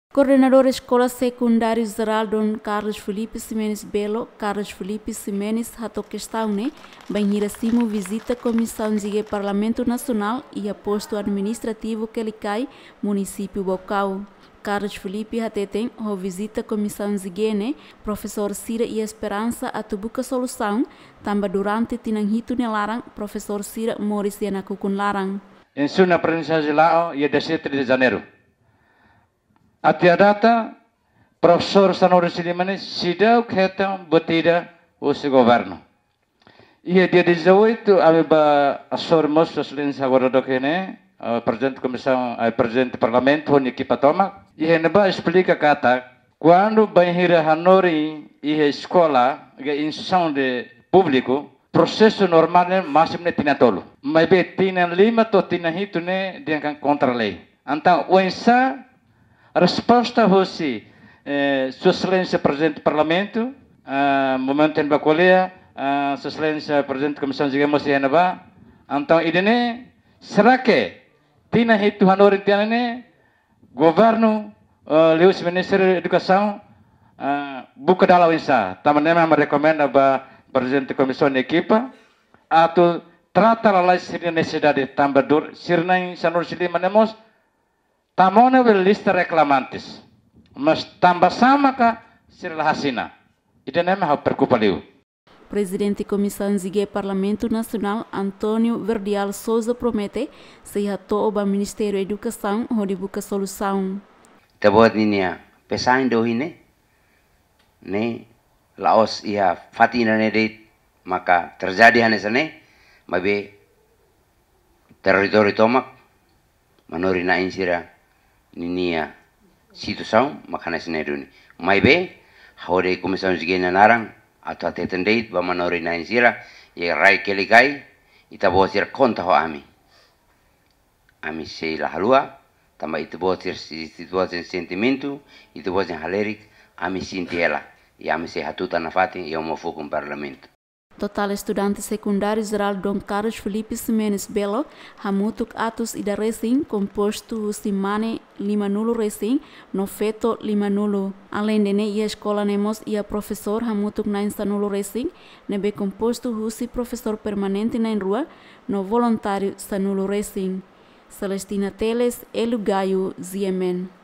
Coordenador Escola Secundária Geral Dom Carlos Felipe Ximenes Belo, Carlos Felipe Ximenes, rato questão, bem acima visita a Comissão de Parlamento Nacional e a posto administrativo que lhe cai, município Bocau. Carlos Felipe tem visita a Comissão de professor Cira e Esperança a tubuca solução, também durante tinanghito nelarang, professor Cira Morris e Nakukun larang. Em sua aprendizagem lá, é 17 de janeiro. Até a data, professor Sanori Silimanes sidau ketang betida o governo. E dia 18, a assormos os lins agora do que presidente comissão, presidente do parlamento, onde equipa toma, e ele explica kata quando banhira Hanori e a escola, a instituição de público, processo normal máximo ne tina tolo. Mas be tina lima to tina hito ne dia kan contra lei. Então, o ensa resposta fosse Sua Excelência Presidente do Parlamento, momento em Bacolea, Sua Excelência Presidente da Comissão de Gamos e Enaba. Então, idene, será que tina hito Hanori tina ne governo Leus Ministério da Educação buka dalam ensa. Tamanema merecomenda ba Presidente da Comissão de Equipa atau trata la necessidade de tambador sirnai sanur silimanemos tamona wel lista reclamantes, mas tambah sama ka sirla hasina. Ito na ma percupaliu. Presidente da Comissão de Parlamento Nacional Antônio Verdial Souza promete se hato o Ministério da Educação onde busca solução. Tabot niya pesain dohine ne Laos ia fatina nedit maka terjadi hanesane mabe territori tomak manori na insira ninia situação makana seneduni maibe hore comissão de narang atau atendeit ba manori na insira ye rai kelikai itabosir konta ho ami sei la halua tamba itabosir situasi sentimento itabosir halerik ami sintiela e a se hatuta na fati e uma foco no parlamento. Total estudante secundário geral Dom Carlos Felipe Ximenes Belo, hamutuk atus ida racing composto simane 50 racing no feto 50. Além de ne a escola nemos e a professor hamutuk 9 racing, nebe composto husi professor permanente na rua no voluntário sanulo racing. Celestina Teles, Elugaio, Ziemen.